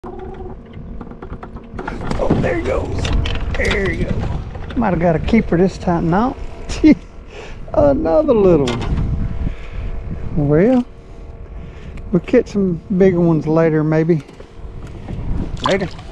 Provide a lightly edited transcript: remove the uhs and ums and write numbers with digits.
Oh, there he goes. There you go. Might have got a keeper this time. No. Another little one. Well, we'll catch some bigger ones later, maybe. Later.